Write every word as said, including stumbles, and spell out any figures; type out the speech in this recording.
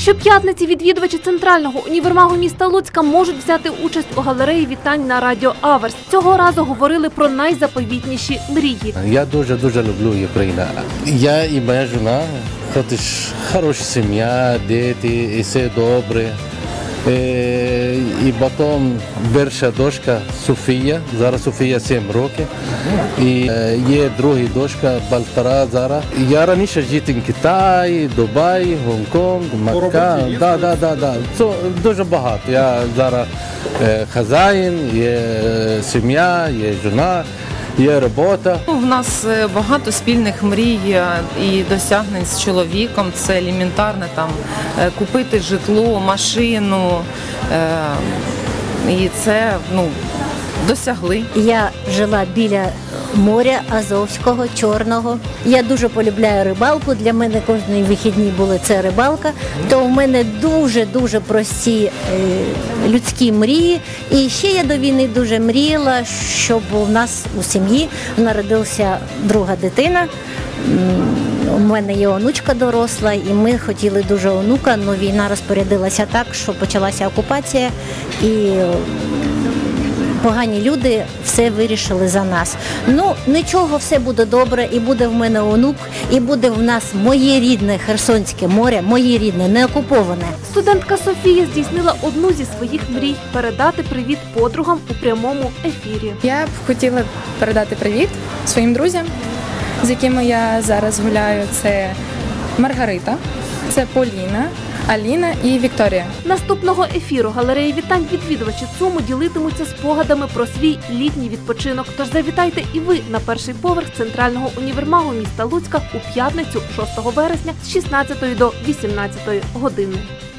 Щоп'ятниці відвідувачі центрального універмагу міста Луцька можуть взяти участь у галереї вітань на радіо Аверс. Цього разу говорили про найзаповітніші мрії. Я дуже-дуже люблю Україну. Я і моя жена, це хороша сім'я, діти, і все добре. І потім перша дочка Софія, зараз Софія сім років, і є друга дочка Балтара зараз. Я раніше жив в Китаї, Дубаї, Гонконг, Макка, да, да, да, да. Це дуже багато. Я зараз хазяїн, є сім'я, є жена. Є робота. У нас багато спільних мрій і досягнень з чоловіком. Це елементарно там купити житло, машину. І це, ну, досягли. Я жила біля моря Азовського, Чорного. Я дуже полюбляю рибалку. Для мене кожні вихідні були це рибалка. То в мене дуже-дуже прості е, людські мрії. І ще я до війни дуже мріяла, щоб у нас у сім'ї народилася друга дитина. У мене є онучка доросла, і ми хотіли дуже онука, але війна розпорядилася так, що почалася окупація, і погані люди все вирішили за нас. Ну, нічого, все буде добре, і буде в мене онук, і буде в нас моє рідне Херсонське море, моє рідне, не окуповане. Студентка Софія здійснила одну зі своїх мрій – передати привіт подругам у прямому ефірі. Я б хотіла передати привіт своїм друзям, з якими я зараз гуляю. Це Маргарита, це Поліна, Аліна і Вікторія. Наступного ефіру галереї вітань відвідувачі ЦУМу ділитимуться спогадами про свій літній відпочинок. Тож завітайте і ви на перший поверх центрального універмагу міста Луцька у п'ятницю шостого вересня з шістнадцятої до вісімнадцятої години.